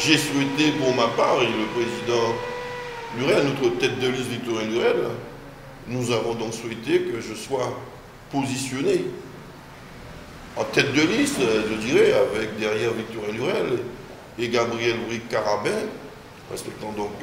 j'ai souhaité pour ma part, et le président Lurel, notre tête de liste Victorien Lurel, nous avons donc souhaité que je sois positionné en tête de liste, je dirais, avec derrière Victorien Lurel et Gabriel Bric Carabin, respectant donc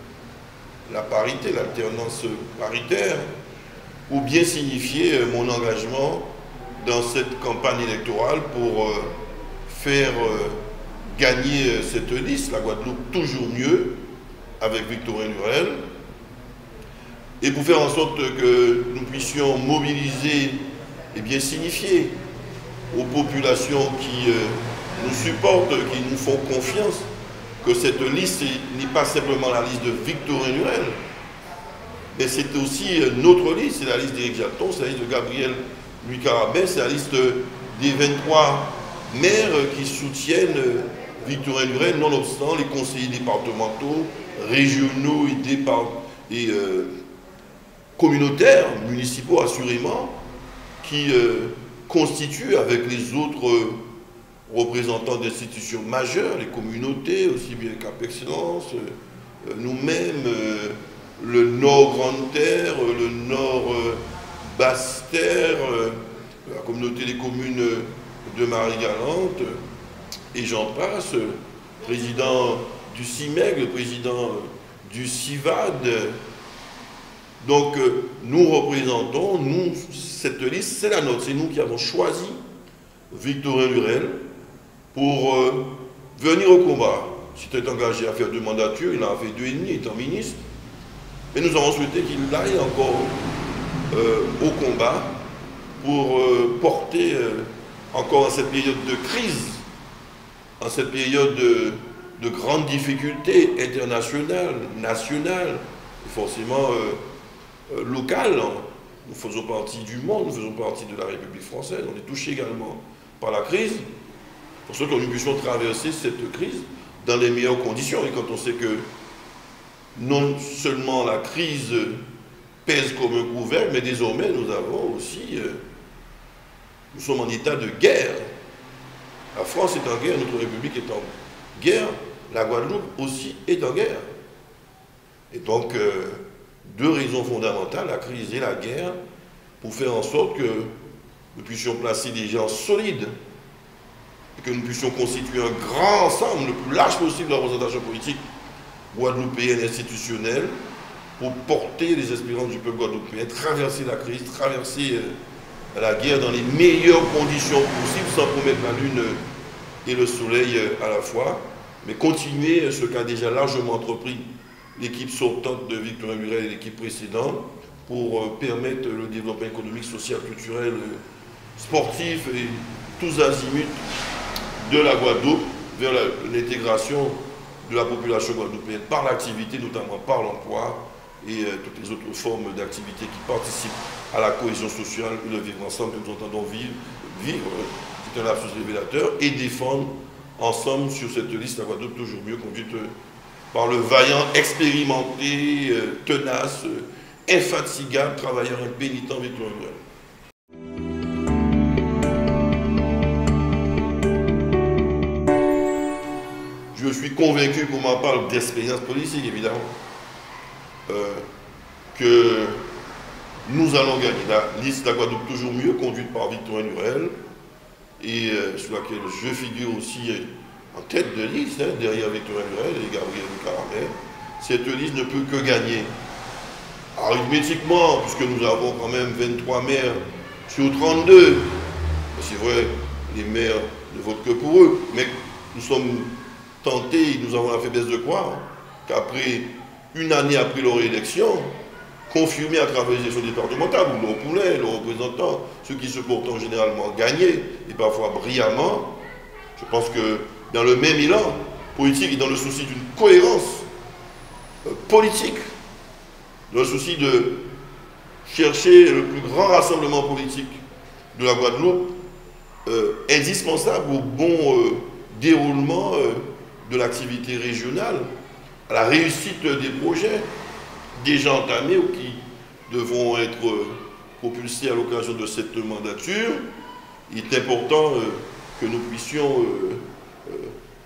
la parité, l'alternance paritaire, ou bien signifier mon engagement dans cette campagne électorale pour faire gagner cette liste, la Guadeloupe toujours mieux, avec Victorien Lurel, et pour faire en sorte que nous puissions mobiliser et bien signifier aux populations qui nous supportent, qui nous font confiance, que cette liste n'est pas simplement la liste de Victorien Lurel, mais c'est aussi notre liste, c'est la liste d'Éric Jaton, c'est la liste de Gabriel Bric Carabin, c'est la liste des 23 maires qui soutiennent Victorien Lurel, nonobstant les conseillers départementaux, régionaux et communautaires, municipaux assurément, qui constituent avec les autres représentants d'institutions majeures, les communautés, aussi bien Cap Excellence, nous-mêmes, le Nord Grande Terre, le Nord Basse Terre, la communauté des communes de Marie-Galante, et j'en passe, président du CIMEG, le président du CIVAD. Donc nous représentons, nous, cette liste, c'est la nôtre, c'est nous qui avons choisi Victorien Lurel pour venir au combat. Il s'était engagé à faire 2 mandatures, il en a fait 2 et demi étant ministre. Mais nous avons souhaité qu'il aille encore au combat pour porter encore en cette période de crise, en cette période de grandes difficultés internationales, nationales, et forcément locales. Nous faisons partie du monde, nous faisons partie de la République française, on est touché également par la crise, pour ce que nous puissions traverser cette crise dans les meilleures conditions. Et quand on sait que non seulement la crise pèse comme un couvercle, mais désormais nous avons aussi, nous sommes en état de guerre. La France est en guerre, notre République est en guerre, la Guadeloupe aussi est en guerre. Et donc, 2 raisons fondamentales, la crise et la guerre, pour faire en sorte que nous puissions placer des gens solides et que nous puissions constituer un grand ensemble, le plus large possible de la représentation politique guadeloupéenne institutionnelle pour porter les espérances du peuple guadeloupéen, traverser la crise, traverser la guerre dans les meilleures conditions possibles, sans promettre la lune et le soleil à la fois, mais continuer ce qu'a déjà largement entrepris l'équipe sortante de Victorien Lurel et l'équipe précédente pour permettre le développement économique, social, culturel, sportif et tous azimuts de la Guadeloupe vers l'intégration de la population guadeloupéenne par l'activité, notamment par l'emploi et toutes les autres formes d'activité qui participent à la cohésion sociale et le vivre ensemble que nous entendons vivre, c'est un lapsus révélateur, et défendre ensemble sur cette liste la Guadeloupe toujours mieux conduite par le vaillant, expérimenté, tenace, infatigable, travailleur impénitent Victorien Lurel. Je suis convaincu, pour ma part, d'expérience politique, évidemment, que nous allons gagner. La liste de la Guadeloupe toujours mieux, conduite par Victorien Lurel, et sur laquelle je figure aussi en tête de liste, derrière Victorien Lurel et Gabriel Bric Carabin. Cette liste ne peut que gagner. Arithmétiquement, puisque nous avons quand même 23 maires sur 32, c'est vrai, les maires ne votent que pour eux, mais nous sommes tentés, nous avons la faiblesse de croire qu'après une année après leur élection, confirmée à travers les élections départementales, où leurs poulains, leurs représentants, ceux qui se portent généralement gagnés, et parfois brillamment, je pense que dans le même élan politique et dans le souci d'une cohérence politique, dans le souci de chercher le plus grand rassemblement politique de la Guadeloupe, indispensable au bon déroulement de l'activité régionale, à la réussite des projets déjà entamés ou qui devront être propulsés à l'occasion de cette mandature. Il est important que nous puissions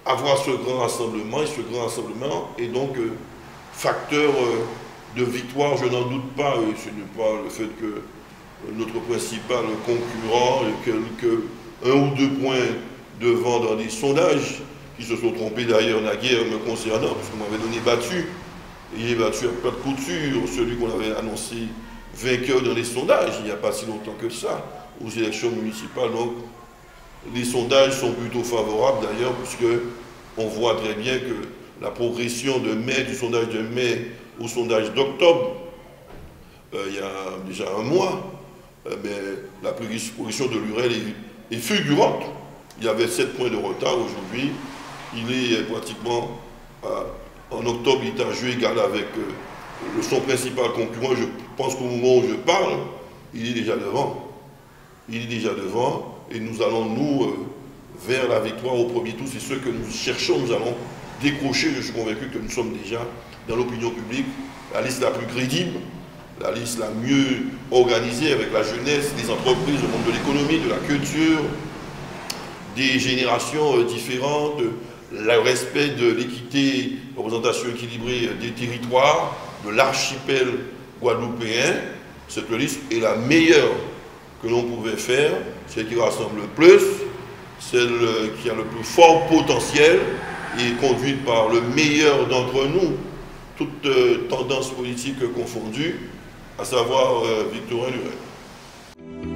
avoir ce grand rassemblement, et ce grand rassemblement est donc facteur de victoire, je n'en doute pas, et ce n'est pas le fait que notre principal concurrent est quelques 1 ou 2 points devant dans des sondages, qui se sont trompés d'ailleurs naguère me concernant, puisqu'on m'avait donné battu, et j'ai battu à pas de couture celui qu'on avait annoncé vainqueur dans les sondages, il n'y a pas si longtemps que ça, aux élections municipales. Donc, les sondages sont plutôt favorables d'ailleurs, puisque on voit très bien que la progression de mai, du sondage de mai au sondage d'octobre, il y a déjà un mois, mais la progression de l'UREL est fulgurante. Il y avait 7 points de retard aujourd'hui. Il est pratiquement, en octobre, il est à jeu égal avec son principal concurrent. Je pense qu'au moment où je parle, il est déjà devant. Il est déjà devant et nous allons, nous, vers la victoire au premier tour. C'est ce que nous cherchons. Nous allons décrocher. Je suis convaincu que nous sommes déjà dans l'opinion publique la liste la plus crédible, la liste la mieux organisée avec la jeunesse, les entreprises, le monde de l'économie, de la culture, des générations différentes, le respect de l'équité, représentation équilibrée des territoires, de l'archipel guadeloupéen. Cette liste est la meilleure que l'on pouvait faire, celle qui rassemble le plus, celle qui a le plus fort potentiel et conduite par le meilleur d'entre nous, toutes tendances politiques confondues, à savoir Victorin Lurel.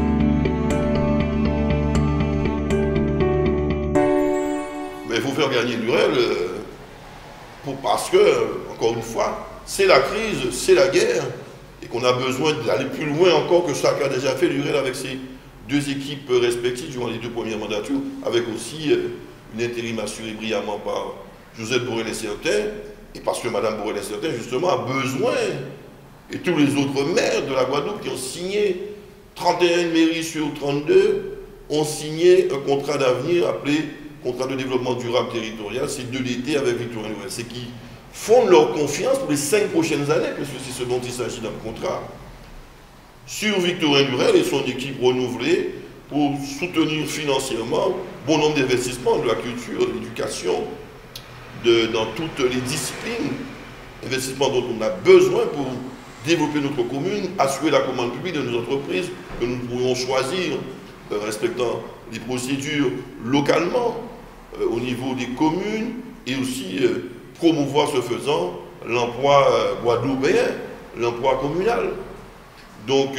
Mais il faut faire gagner Lurel parce que, encore une fois, c'est la crise, c'est la guerre, et qu'on a besoin d'aller plus loin encore que ça qu'a déjà fait Lurel avec ses 2 équipes respectives durant les 2 premières mandatures, avec aussi une intérim assurée brillamment par Josette Borel-Incertain, et parce que Mme Borel-Incertain, justement, a besoin, et tous les autres maires de la Guadeloupe qui ont signé, 31 mairies sur 32, ont signé un contrat d'avenir appelé contrat de développement durable territorial, c'est de l'été avec Victorin Lurel. C'est qui fondent leur confiance pour les 5 prochaines années, parce que c'est ce dont il s'agit dans le contrat, sur Victorin Lurel et son équipe renouvelée pour soutenir financièrement bon nombre d'investissements de la culture, de l'éducation, dans toutes les disciplines, investissements dont on a besoin pour développer notre commune, assurer la commande publique de nos entreprises que nous pourrions choisir, respectant les procédures localement, au niveau des communes, et aussi promouvoir ce faisant l'emploi guadeloupéen, l'emploi communal. Donc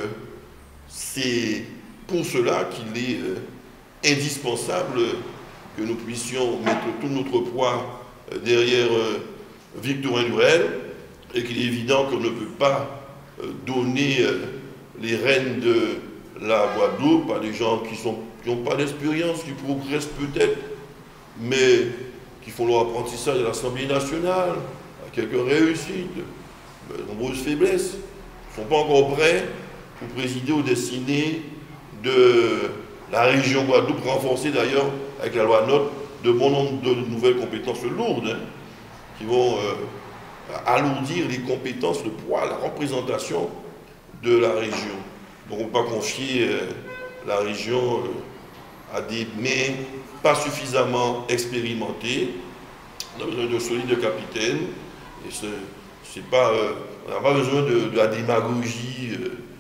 c'est pour cela qu'il est indispensable que nous puissions mettre tout notre poids derrière Victorin Lurel, et qu'il est évident qu'on ne peut pas donner les rênes de la Guadeloupe à des gens qui n'ont pas d'expérience, qui progressent peut-être, mais qui font leur apprentissage à l'Assemblée nationale, à quelques réussites, de nombreuses faiblesses, ne sont pas encore prêts pour présider aux destinées de la région Guadeloupe, renforcée d'ailleurs avec la loi NOTRe de bon nombre de nouvelles compétences lourdes, qui vont alourdir les compétences, le poids, la représentation de la région. Donc on ne peut pas confier la région à des mains pas suffisamment expérimentées. On a besoin de solides capitaines. Et on n'a pas besoin de la démagogie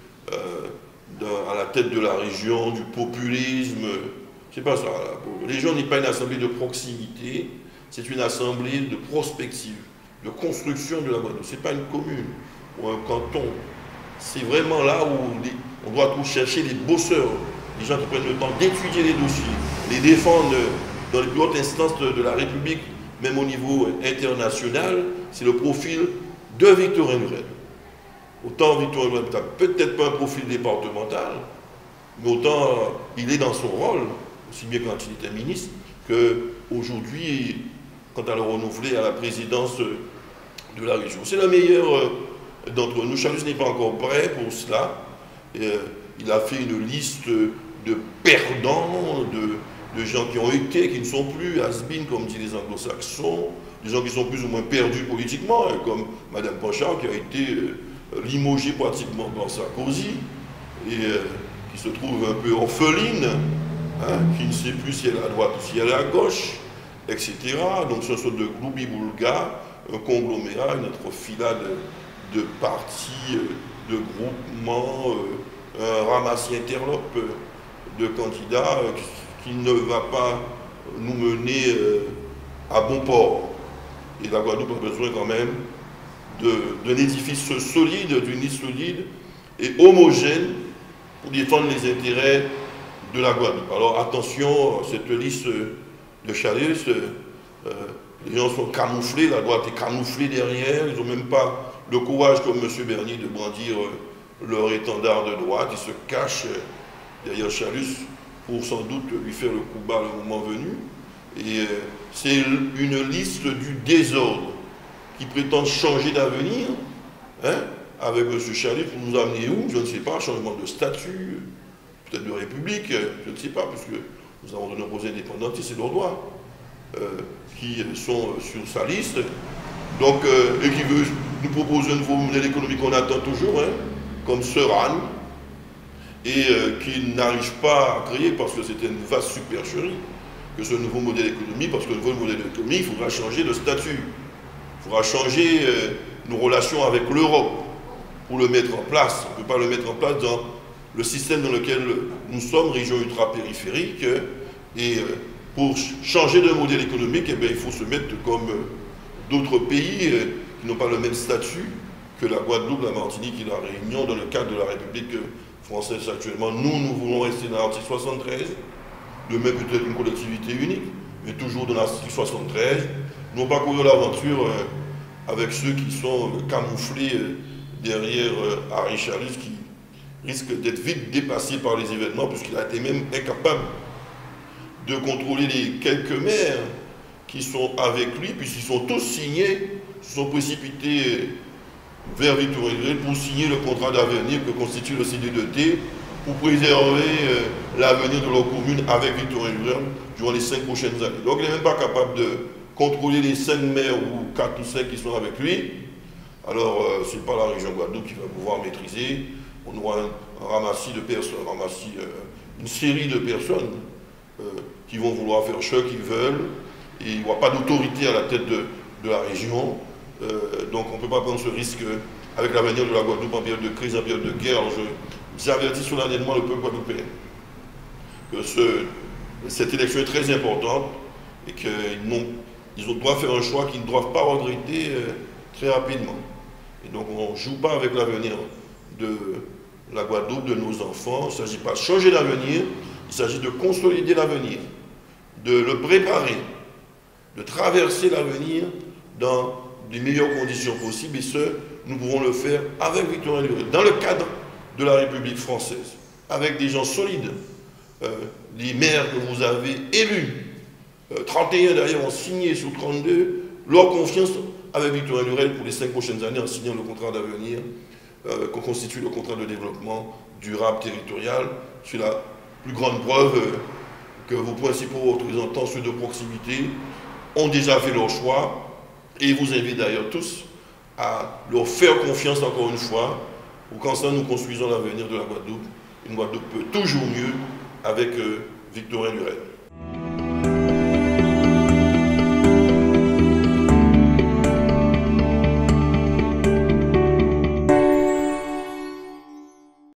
à la tête de la région, du populisme. C'est pas ça. La région n'est pas une assemblée de proximité, c'est une assemblée de prospective, de construction de la Guadeloupe. Ce n'est pas une commune ou un canton. C'est vraiment là où on doit tout chercher les bosseurs, les gens qui prennent le temps d'étudier les dossiers, les défendre dans les plus hautes instances de la République, même au niveau international. C'est le profil de Victorin Lurel. Autant Victorin Lurel n'a peut-être pas un profil départemental, mais autant il est dans son rôle, aussi bien quand il était ministre, qu'aujourd'hui, quand à le renouveler à la présidence de la région. C'est le meilleur d'entre nous. Chalus n'est pas encore prêt pour cela. Il a fait une liste de perdants, de gens qui ont été, qui ne sont plus has-been, comme disent les anglo-saxons, des gens qui sont plus ou moins perdus politiquement, comme Mme Panchard, qui a été limogée pratiquement par Sarkozy, et qui se trouve un peu orpheline, qui ne sait plus si elle est à droite ou si elle est à gauche, etc. Donc c'est une sorte de gloubi-boulga, un conglomérat, une entrefilade de partis, de groupements, un ramassis interlope de candidats qui ne va pas nous mener à bon port. Et la Guadeloupe a besoin quand même d'un édifice solide, d'une liste solide et homogène pour défendre les intérêts de la Guadeloupe. Alors attention, cette liste de Chalus, les gens sont camouflés, la droite est camouflée derrière, ils n'ont même pas le courage comme M. Bernier de brandir leur étendard de droite, ils se cachent derrière Chalus pour sans doute lui faire le coup bas le moment venu. Et c'est une liste du désordre qui prétend changer d'avenir, hein, avec M. Chalus pour nous amener où? Je ne sais pas, changement de statut, peut-être de république, je ne sais pas, puisque nous avons de nombreux indépendantistes et lordois qui sont sur sa liste, donc, et qui veut nous proposer un nouveau modèle économique qu'on attend toujours, hein, comme Seran, et qui n'arrive pas à créer parce que c'était une vaste supercherie, que ce nouveau modèle économique, parce que le nouveau modèle économique, il faudra changer de statut, il faudra changer nos relations avec l'Europe pour le mettre en place. On ne peut pas le mettre en place dans le système dans lequel nous sommes, région ultra-périphérique, et pour changer de modèle économique, eh bien, il faut se mettre comme d'autres pays qui n'ont pas le même statut que la Guadeloupe, la Martinique et la Réunion dans le cadre de la République française actuellement. Nous voulons rester dans l'article 73, de même peut-être une collectivité unique, mais toujours dans l'article 73. Nous n'avons pas couru l'aventure avec ceux qui sont camouflés derrière Harry Chalus, qui risque d'être vite dépassé par les événements, puisqu'il a été même incapable de contrôler les quelques maires qui sont avec lui, puisqu'ils sont tous signés, se sont précipités vers Victor Indurel pour signer le contrat d'avenir que constitue le CD2T pour préserver l'avenir de leur commune avec Victor Indurel durant les 5 prochaines années. Donc il n'est même pas capable de contrôler les 5 maires ou 4 ou 5 qui sont avec lui. Alors ce n'est pas la région Guadeloupe qui va pouvoir maîtriser. On aura un ramassis de personnes, une série de personnes qui vont vouloir faire ce qu'ils veulent, et il n'y aura pas d'autorité à la tête de la région. Donc on ne peut pas prendre ce risque avec l'avenir de la Guadeloupe en période de crise, en période de guerre. J'avertis solennellement le peuple guadeloupéen que cette élection est très importante et qu'ils doivent faire un choix qu'ils ne doivent pas regretter très rapidement. Et donc on ne joue pas avec l'avenir de la Guadeloupe, de nos enfants. Il ne s'agit pas de changer l'avenir, il s'agit de consolider l'avenir, de le préparer, de traverser l'avenir dans les meilleures conditions possibles, et ce, nous pouvons le faire avec Victor Indurel, dans le cadre de la République française, avec des gens solides, les maires que vous avez élus, 31 d'ailleurs ont signé sur 32, leur confiance avec Victor Indurel pour les 5 prochaines années en signant le contrat d'avenir qu'on constitue le contrat de développement durable territorial. C'est la plus grande preuve que vos principaux représentants, ceux de proximité, ont déjà fait leur choix, et vous invite d'ailleurs tous à leur faire confiance encore une fois, pour qu'ensemble nous construisons l'avenir de la Guadeloupe. Une Guadeloupe peut toujours mieux avec Victor Indurel.